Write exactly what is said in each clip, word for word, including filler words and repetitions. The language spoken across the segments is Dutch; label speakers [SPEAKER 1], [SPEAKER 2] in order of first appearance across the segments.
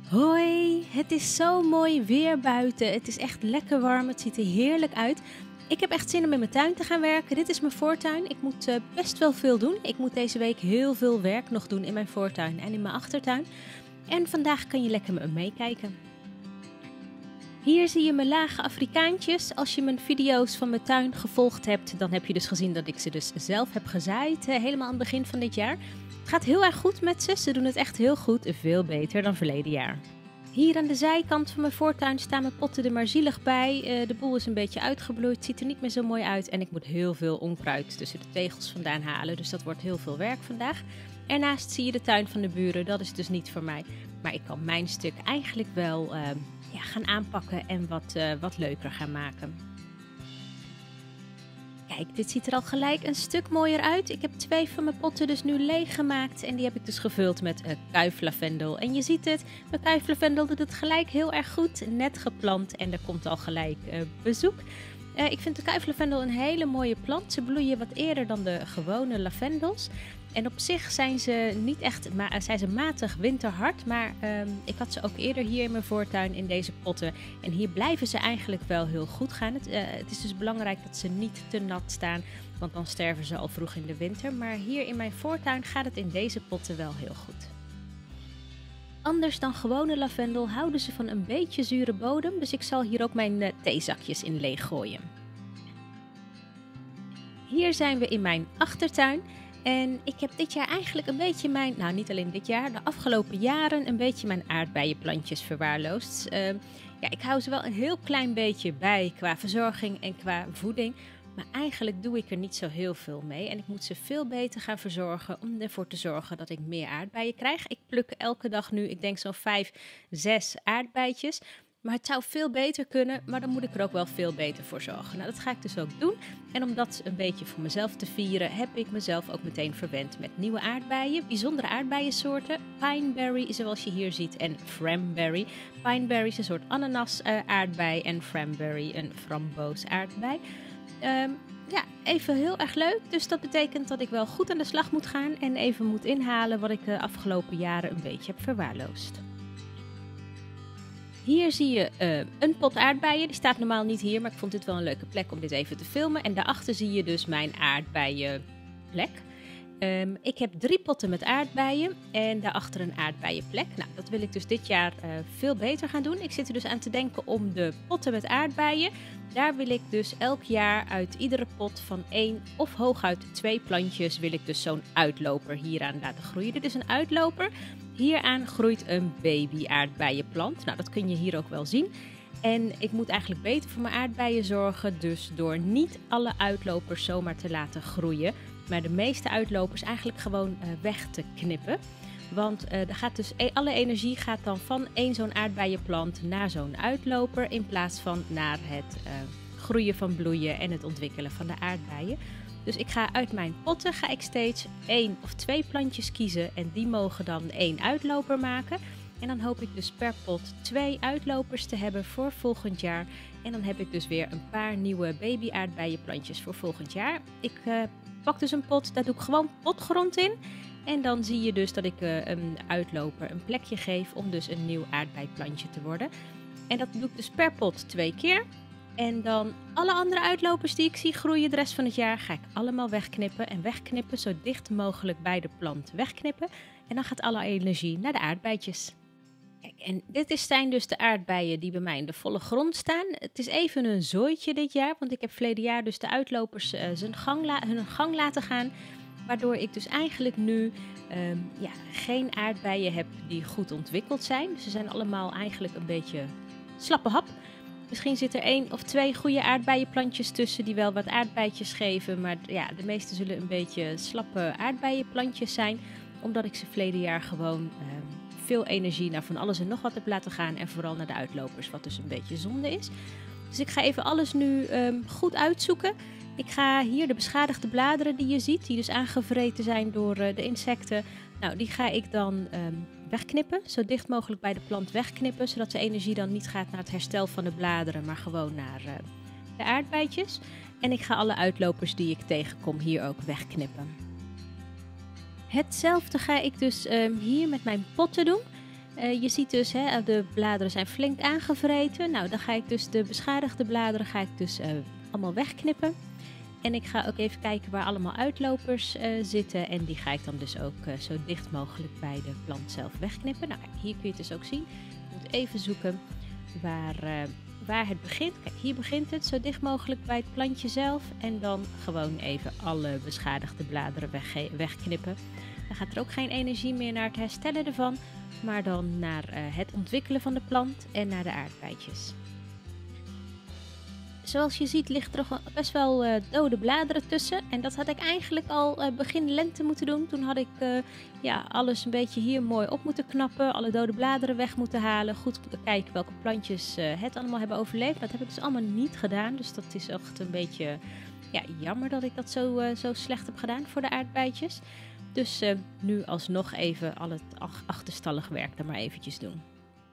[SPEAKER 1] Hoi, het is zo mooi weer buiten. Het is echt lekker warm, het ziet er heerlijk uit. Ik heb echt zin om in mijn tuin te gaan werken. Dit is mijn voortuin. Ik moet uh, best wel veel doen. Ik moet deze week heel veel werk nog doen in mijn voortuin en in mijn achtertuin. En vandaag kan je lekker met me meekijken. Hier zie je mijn lage Afrikaantjes. Als je mijn video's van mijn tuin gevolgd hebt, dan heb je dus gezien dat ik ze dus zelf heb gezaaid. Uh, helemaal aan het begin van dit jaar. Het gaat heel erg goed met ze. Ze doen het echt heel goed. Veel beter dan verleden jaar. Hier aan de zijkant van mijn voortuin staan mijn potten er maar zielig bij. Uh, de boel is een beetje uitgebloeid. Ziet er niet meer zo mooi uit. En ik moet heel veel onkruid tussen de tegels vandaan halen. Dus dat wordt heel veel werk vandaag. Ernaast zie je de tuin van de buren. Dat is dus niet voor mij. Maar ik kan mijn stuk eigenlijk wel uh, ja, gaan aanpakken en wat, uh, wat leuker gaan maken. Kijk, dit ziet er al gelijk een stuk mooier uit. Ik heb twee van mijn potten dus nu leeg gemaakt. En die heb ik dus gevuld met uh, kuiflavendel. En je ziet het, mijn kuiflavendel doet het gelijk heel erg goed. Net geplant en er komt al gelijk uh, bezoek. Uh, ik vind de kuiflavendel een hele mooie plant. Ze bloeien wat eerder dan de gewone lavendels. En op zich zijn ze niet echt ma- zijn ze matig winterhard, maar um, ik had ze ook eerder hier in mijn voortuin in deze potten. En hier blijven ze eigenlijk wel heel goed gaan. Het, uh, het is dus belangrijk dat ze niet te nat staan, want dan sterven ze al vroeg in de winter. Maar hier in mijn voortuin gaat het in deze potten wel heel goed. Anders dan gewone lavendel houden ze van een beetje zure bodem, dus ik zal hier ook mijn uh, theezakjes in leeg gooien. Hier zijn we in mijn achtertuin. En ik heb dit jaar eigenlijk een beetje mijn, nou niet alleen dit jaar, de afgelopen jaren een beetje mijn aardbeienplantjes verwaarloosd. Uh, ja, ik hou ze wel een heel klein beetje bij qua verzorging en qua voeding. Maar eigenlijk doe ik er niet zo heel veel mee. En ik moet ze veel beter gaan verzorgen om ervoor te zorgen dat ik meer aardbeien krijg. Ik pluk elke dag nu, ik denk zo'n vijf, zes aardbeidjes. Maar het zou veel beter kunnen, maar dan moet ik er ook wel veel beter voor zorgen. Nou, dat ga ik dus ook doen. En om dat een beetje voor mezelf te vieren, heb ik mezelf ook meteen verwend met nieuwe aardbeien. Bijzondere aardbeiensoorten. Pineberry, zoals je hier ziet, en Framberry. Pineberry is een soort ananas uh, aardbei en Framberry een framboos aardbei. Um, ja, even heel erg leuk. Dus dat betekent dat ik wel goed aan de slag moet gaan en even moet inhalen wat ik de afgelopen jaren een beetje heb verwaarloosd. Hier zie je uh, een pot aardbeien. Die staat normaal niet hier, maar ik vond dit wel een leuke plek om dit even te filmen. En daarachter zie je dus mijn aardbeienplek. Um, ik heb drie potten met aardbeien en daarachter een aardbeienplek. Nou, dat wil ik dus dit jaar uh, veel beter gaan doen. Ik zit er dus aan te denken om de potten met aardbeien. Daar wil ik dus elk jaar uit iedere pot van één of hooguit twee plantjes wil ik dus zo'n uitloper hieraan laten groeien. Dit is een uitloper. Hieraan groeit een baby aardbeienplant. Nou, dat kun je hier ook wel zien. En ik moet eigenlijk beter voor mijn aardbeien zorgen, dus door niet alle uitlopers zomaar te laten groeien, maar de meeste uitlopers eigenlijk gewoon uh, weg te knippen. Want uh, er gaat dus e- alle energie gaat dan van één zo'n aardbeienplant naar zo'n uitloper, in plaats van naar het uh, groeien van bloeien en het ontwikkelen van de aardbeien. Dus ik ga uit mijn potten ga ik steeds één of twee plantjes kiezen en die mogen dan één uitloper maken. En dan hoop ik dus per pot twee uitlopers te hebben voor volgend jaar. En dan heb ik dus weer een paar nieuwe baby aardbeienplantjes voor volgend jaar. Ik uh, pak dus een pot, daar doe ik gewoon potgrond in. En dan zie je dus dat ik uh, een uitloper een plekje geef om dus een nieuw aardbeiplantje te worden. En dat doe ik dus per pot twee keer. En dan alle andere uitlopers die ik zie groeien de rest van het jaar ga ik allemaal wegknippen. En wegknippen zo dicht mogelijk bij de plant wegknippen. En dan gaat alle energie naar de aardbeidjes. Kijk, en dit is, zijn dus de aardbeien die bij mij in de volle grond staan. Het is even een zooitje dit jaar, want ik heb verleden jaar dus de uitlopers uh, zijn gang la- hun gang laten gaan. Waardoor ik dus eigenlijk nu um, ja, geen aardbeien heb die goed ontwikkeld zijn. Dus ze zijn allemaal eigenlijk een beetje slappe hap. Misschien zit er één of twee goede aardbeienplantjes tussen die wel wat aardbeidjes geven. Maar ja, de meeste zullen een beetje slappe aardbeienplantjes zijn. Omdat ik ze verleden jaar gewoon uh, veel energie naar van alles en nog wat heb laten gaan. En vooral naar de uitlopers, wat dus een beetje zonde is. Dus ik ga even alles nu um, goed uitzoeken. Ik ga hier de beschadigde bladeren die je ziet, die dus aangevreten zijn door uh, de insecten. Nou, die ga ik dan um, wegknippen, zo dicht mogelijk bij de plant wegknippen. Zodat de energie dan niet gaat naar het herstel van de bladeren, maar gewoon naar uh, de aardbeidjes. En ik ga alle uitlopers die ik tegenkom hier ook wegknippen. Hetzelfde ga ik dus um, hier met mijn potten doen. Uh, je ziet dus, hè, de bladeren zijn flink aangevreten. Nou, dan ga ik dus de beschadigde bladeren ga ik dus uh, allemaal wegknippen. En ik ga ook even kijken waar allemaal uitlopers uh, zitten. En die ga ik dan dus ook uh, zo dicht mogelijk bij de plant zelf wegknippen. Nou, hier kun je het dus ook zien. Je moet even zoeken waar, uh, waar het begint. Kijk, hier begint het zo dicht mogelijk bij het plantje zelf. En dan gewoon even alle beschadigde bladeren weg, wegknippen. Dan gaat er ook geen energie meer naar het herstellen ervan. Maar dan naar uh, het ontwikkelen van de plant en naar de aardbeidjes. Zoals je ziet ligt er best wel uh, dode bladeren tussen. En dat had ik eigenlijk al uh, begin lente moeten doen. Toen had ik uh, ja, alles een beetje hier mooi op moeten knappen. Alle dode bladeren weg moeten halen. Goed kijken welke plantjes uh, het allemaal hebben overleefd. Dat heb ik dus allemaal niet gedaan. Dus dat is echt een beetje ja, jammer dat ik dat zo, uh, zo slecht heb gedaan voor de aardbeidjes. Dus uh, nu alsnog even al het achterstallig werk er maar eventjes doen.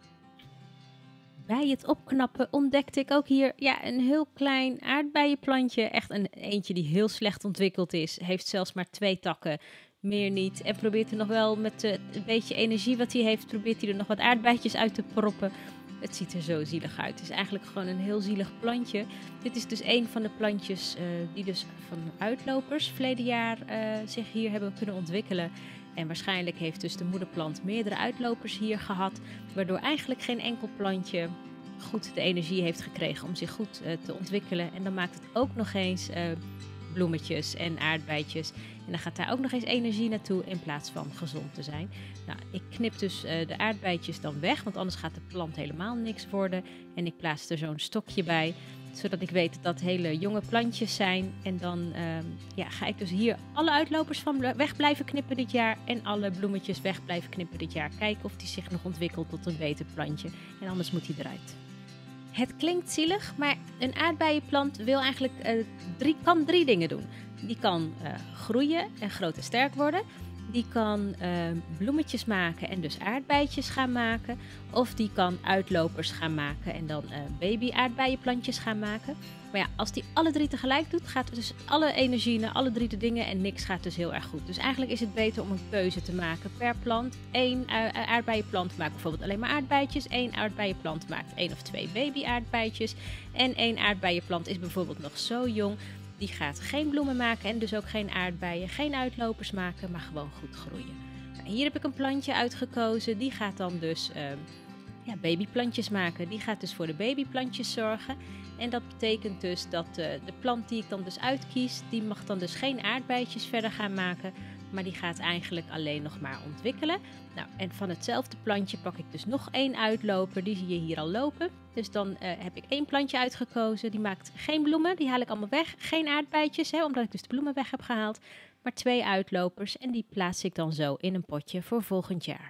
[SPEAKER 1] Bij het opknappen ontdekte ik ook hier ja, een heel klein aardbeienplantje. Echt een eentje die heel slecht ontwikkeld is. Heeft zelfs maar twee takken, meer niet. En probeert er nog wel met uh, een beetje energie wat hij heeft, probeert hij er nog wat aardbeidjes uit te proppen. Het ziet er zo zielig uit. Het is eigenlijk gewoon een heel zielig plantje. Dit is dus een van de plantjes uh, die dus van uitlopers verleden jaar uh, zich hier hebben kunnen ontwikkelen. En waarschijnlijk heeft dus de moederplant meerdere uitlopers hier gehad, waardoor eigenlijk geen enkel plantje goed de energie heeft gekregen om zich goed uh, te ontwikkelen. En dan maakt het ook nog eens uh, bloemetjes en aardbeidjes. En dan gaat daar ook nog eens energie naartoe in plaats van gezond te zijn. Nou, ik knip dus uh, de aardbeidjes dan weg, want anders gaat de plant helemaal niks worden. En ik plaats er zo'n stokje bij, zodat ik weet dat dat hele jonge plantjes zijn. En dan uh, ja, ga ik dus hier alle uitlopers van weg blijven knippen dit jaar. En alle bloemetjes weg blijven knippen dit jaar. Kijken of die zich nog ontwikkelt tot een beter plantje. En anders moet hij eruit. Het klinkt zielig, maar een aardbeienplant wil eigenlijk, uh, drie, kan drie dingen doen. Die kan uh, groeien en groot en sterk worden. Die kan uh, bloemetjes maken en dus aardbeidjes gaan maken. Of die kan uitlopers gaan maken en dan uh, baby aardbeienplantjes gaan maken. Maar ja, als die alle drie tegelijk doet, gaat dus alle energie naar alle drie de dingen en niks gaat dus heel erg goed. Dus eigenlijk is het beter om een keuze te maken per plant. Eén uh, aardbeienplant maakt bijvoorbeeld alleen maar aardbeidjes. Eén aardbeienplant maakt één of twee baby aardbeidjes. En één aardbeienplant is bijvoorbeeld nog zo jong. Die gaat geen bloemen maken en dus ook geen aardbeien, geen uitlopers maken, maar gewoon goed groeien. Nou, hier heb ik een plantje uitgekozen. Die gaat dan dus uh, ja, babyplantjes maken. Die gaat dus voor de babyplantjes zorgen. En dat betekent dus dat uh, de plant die ik dan dus uitkies, die mag dan dus geen aardbeidjes verder gaan maken. Maar die gaat eigenlijk alleen nog maar ontwikkelen. Nou, en van hetzelfde plantje pak ik dus nog één uitloper. Die zie je hier al lopen. Dus dan uh, heb ik één plantje uitgekozen. Die maakt geen bloemen. Die haal ik allemaal weg. Geen aardbeidjes, hè, omdat ik dus de bloemen weg heb gehaald. Maar twee uitlopers. En die plaats ik dan zo in een potje voor volgend jaar.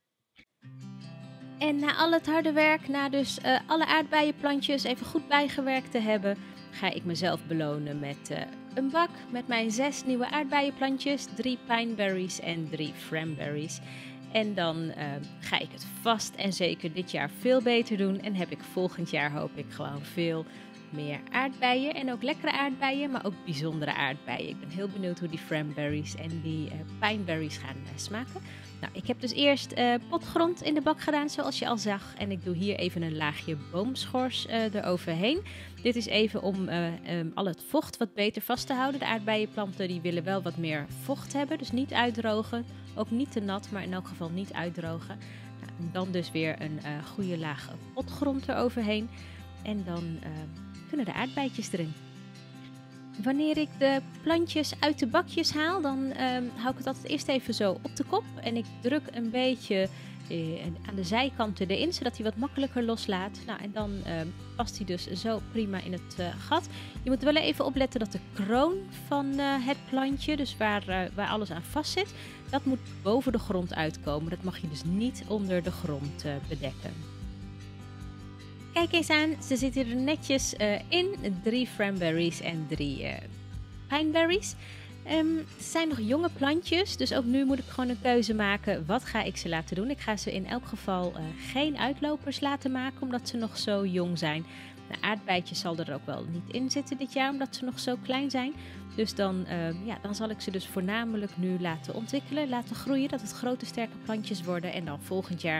[SPEAKER 1] En na al het harde werk, na dus uh, alle aardbeienplantjes even goed bijgewerkt te hebben, ga ik mezelf belonen met uh, een bak met mijn zes nieuwe aardbeienplantjes, drie pineberries en drie cranberries. En dan uh, ga ik het vast en zeker dit jaar veel beter doen. En heb ik volgend jaar hoop ik gewoon veel meer aardbeien. En ook lekkere aardbeien, maar ook bijzondere aardbeien. Ik ben heel benieuwd hoe die cranberries en die uh, pineberries gaan uh, smaken. Nou, ik heb dus eerst uh, potgrond in de bak gedaan, zoals je al zag. En ik doe hier even een laagje boomschors uh, eroverheen. Dit is even om uh, um, al het vocht wat beter vast te houden. De aardbeienplanten die willen wel wat meer vocht hebben, dus niet uitdrogen. Ook niet te nat, maar in elk geval niet uitdrogen. Nou, dan dus weer een uh, goede laag potgrond eroverheen. En dan uh, kunnen de aardbeidjes erin. Wanneer ik de plantjes uit de bakjes haal, dan um, hou ik het altijd eerst even zo op de kop. En ik druk een beetje uh, aan de zijkanten erin, zodat hij wat makkelijker loslaat. Nou, en dan uh, past hij dus zo prima in het uh, gat. Je moet wel even opletten dat de kroon van uh, het plantje, dus waar, uh, waar alles aan vast zit, dat moet boven de grond uitkomen. Dat mag je dus niet onder de grond uh, bedekken. Kijk eens aan, ze zitten er netjes uh, in. Drie cranberries en drie uh, pineberries. Um, het zijn nog jonge plantjes, dus ook nu moet ik gewoon een keuze maken. Wat ga ik ze laten doen? Ik ga ze in elk geval uh, geen uitlopers laten maken, omdat ze nog zo jong zijn. De aardbeidjes zal er ook wel niet in zitten dit jaar, omdat ze nog zo klein zijn. Dus dan, uh, ja, dan zal ik ze dus voornamelijk nu laten ontwikkelen, laten groeien, dat het grote sterke plantjes worden. En dan volgend jaar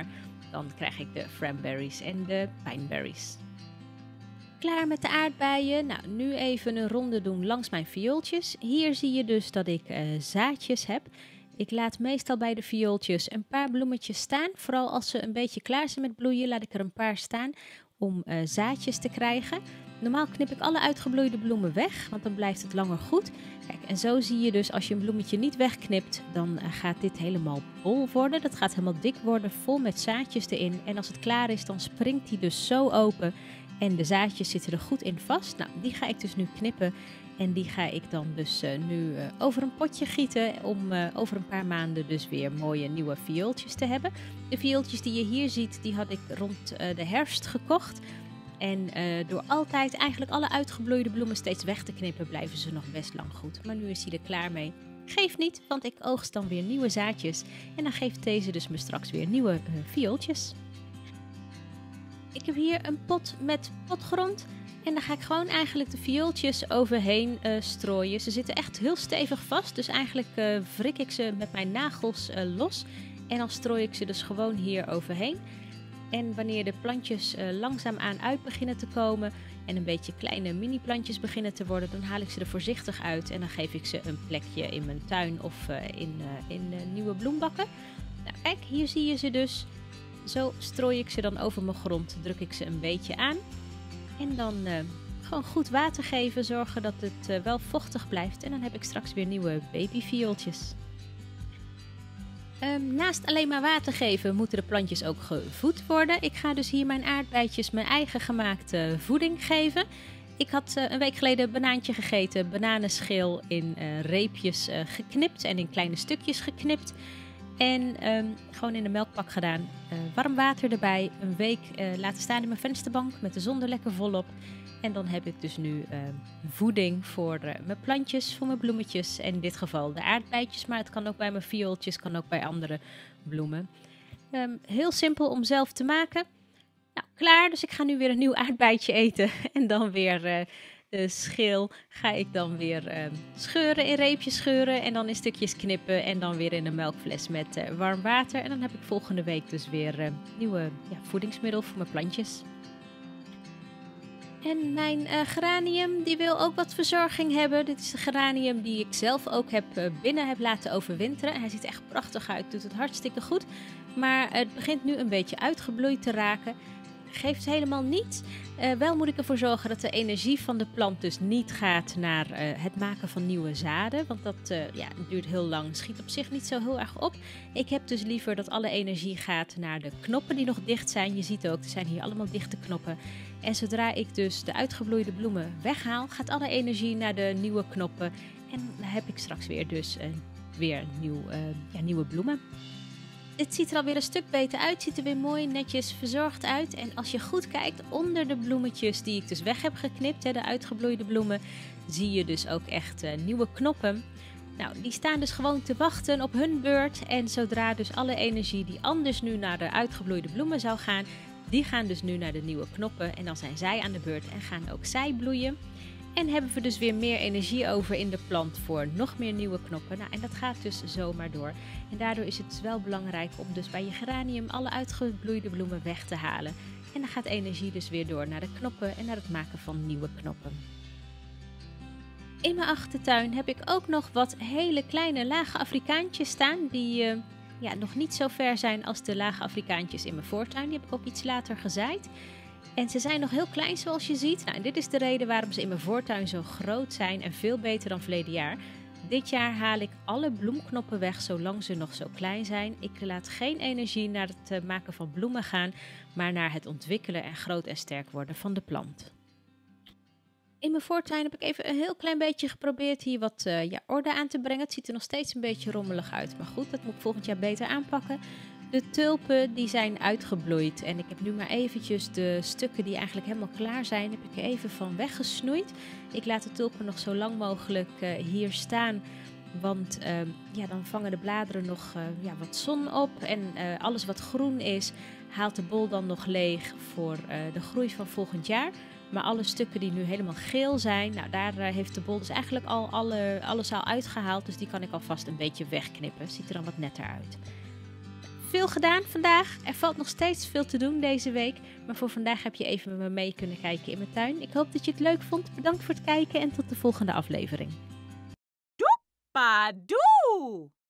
[SPEAKER 1] dan krijg ik de cranberries en de pineberries. Klaar met de aardbeien. Nou, nu even een ronde doen langs mijn viooltjes. Hier zie je dus dat ik uh, zaadjes heb. Ik laat meestal bij de viooltjes een paar bloemetjes staan. Vooral als ze een beetje klaar zijn met bloeien, laat ik er een paar staan om uh, zaadjes te krijgen. Normaal knip ik alle uitgebloeide bloemen weg, want dan blijft het langer goed. Kijk, en zo zie je dus als je een bloemetje niet wegknipt, dan uh, gaat dit helemaal bol worden. Dat gaat helemaal dik worden, vol met zaadjes erin. En als het klaar is, dan springt die dus zo open. En de zaadjes zitten er goed in vast. Nou, die ga ik dus nu knippen. En die ga ik dan dus uh, nu uh, over een potje gieten. Om uh, over een paar maanden dus weer mooie nieuwe viooltjes te hebben. De viooltjes die je hier ziet, die had ik rond uh, de herfst gekocht. En uh, door altijd eigenlijk alle uitgebloeide bloemen steeds weg te knippen, blijven ze nog best lang goed. Maar nu is hij er klaar mee. Geeft niet, want ik oogst dan weer nieuwe zaadjes. En dan geeft deze dus me straks weer nieuwe uh, viooltjes. Ik heb hier een pot met potgrond. En daar ga ik gewoon eigenlijk de viooltjes overheen uh, strooien. Ze zitten echt heel stevig vast. Dus eigenlijk uh, wrik ik ze met mijn nagels uh, los. En dan strooi ik ze dus gewoon hier overheen. En wanneer de plantjes uh, langzaamaan uit beginnen te komen en een beetje kleine mini plantjes beginnen te worden, dan haal ik ze er voorzichtig uit en dan geef ik ze een plekje in mijn tuin of uh, in, uh, in uh, nieuwe bloembakken. Nou, kijk, hier zie je ze dus. Zo strooi ik ze dan over mijn grond, druk ik ze een beetje aan. En dan uh, gewoon goed water geven, zorgen dat het uh, wel vochtig blijft. En dan heb ik straks weer nieuwe babyviooltjes. Um, naast alleen maar water geven moeten de plantjes ook gevoed worden. Ik ga dus hier mijn aardbeidjes mijn eigen gemaakte voeding geven. Ik had uh, een week geleden een banaantje gegeten, bananenschil in uh, reepjes uh, geknipt en in kleine stukjes geknipt. En um, gewoon in de melkpak gedaan. Uh, warm water erbij, een week uh, laten staan in mijn vensterbank met de zon er lekker volop. En dan heb ik dus nu uh, voeding voor uh, mijn plantjes, voor mijn bloemetjes. En in dit geval de aardbeidjes, maar het kan ook bij mijn viooltjes, kan ook bij andere bloemen. Um, heel simpel om zelf te maken. Nou, klaar, dus ik ga nu weer een nieuw aardbeidje eten. En dan weer uh, de schil ga ik dan weer uh, scheuren, in reepjes scheuren. En dan in stukjes knippen en dan weer in een melkfles met uh, warm water. En dan heb ik volgende week dus weer uh, nieuwe ja, voedingsmiddel voor mijn plantjes. En mijn uh, geranium, die wil ook wat verzorging hebben. Dit is de geranium die ik zelf ook heb, uh, binnen heb laten overwinteren. Hij ziet er echt prachtig uit, doet het hartstikke goed. Maar uh, het begint nu een beetje uitgebloeid te raken. Geeft helemaal niets. Uh, wel moet ik ervoor zorgen dat de energie van de plant dus niet gaat naar uh, het maken van nieuwe zaden. Want dat uh, ja, duurt heel lang. Schiet op zich niet zo heel erg op. Ik heb dus liever dat alle energie gaat naar de knoppen die nog dicht zijn. Je ziet ook, er zijn hier allemaal dichte knoppen. En zodra ik dus de uitgebloeide bloemen weghaal, gaat alle energie naar de nieuwe knoppen. En dan heb ik straks weer dus uh, weer nieuw, uh, ja, nieuwe bloemen. Het ziet er alweer een stuk beter uit. Ziet er weer mooi netjes verzorgd uit. En als je goed kijkt onder de bloemetjes die ik dus weg heb geknipt, hè, de uitgebloeide bloemen, zie je dus ook echt uh, nieuwe knoppen. Nou, die staan dus gewoon te wachten op hun beurt. En zodra dus alle energie die anders nu naar de uitgebloeide bloemen zou gaan, die gaan dus nu naar de nieuwe knoppen. En dan zijn zij aan de beurt en gaan ook zij bloeien. En hebben we dus weer meer energie over in de plant voor nog meer nieuwe knoppen. Nou, en dat gaat dus zomaar door. En daardoor is het dus wel belangrijk om dus bij je geranium alle uitgebloeide bloemen weg te halen. En dan gaat energie dus weer door naar de knoppen en naar het maken van nieuwe knoppen. In mijn achtertuin heb ik ook nog wat hele kleine lage Afrikaantjes staan. Die uh, ja, nog niet zo ver zijn als de lage Afrikaantjes in mijn voortuin. Die heb ik ook iets later gezaaid. En ze zijn nog heel klein zoals je ziet. Nou, en dit is de reden waarom ze in mijn voortuin zo groot zijn en veel beter dan verleden jaar. Dit jaar haal ik alle bloemknoppen weg zolang ze nog zo klein zijn. Ik laat geen energie naar het maken van bloemen gaan, maar naar het ontwikkelen en groot en sterk worden van de plant. In mijn voortuin heb ik even een heel klein beetje geprobeerd hier wat uh, ja, orde aan te brengen. Het ziet er nog steeds een beetje rommelig uit, maar goed, dat moet ik volgend jaar beter aanpakken. De tulpen die zijn uitgebloeid en ik heb nu maar eventjes de stukken die eigenlijk helemaal klaar zijn, heb ik er even van weggesnoeid. Ik laat de tulpen nog zo lang mogelijk uh, hier staan, want uh, ja, dan vangen de bladeren nog uh, ja, wat zon op en uh, alles wat groen is haalt de bol dan nog leeg voor uh, de groei van volgend jaar. Maar alle stukken die nu helemaal geel zijn, nou, daar uh, heeft de bol dus eigenlijk al alle, alles al uitgehaald, dus die kan ik alvast een beetje wegknippen. Ziet er dan wat netter uit. veel gedaan vandaag. Er valt nog steeds veel te doen deze week. Maar voor vandaag heb je even met me mee kunnen kijken in mijn tuin. Ik hoop dat je het leuk vond. Bedankt voor het kijken en tot de volgende aflevering.
[SPEAKER 2] Doepadoe!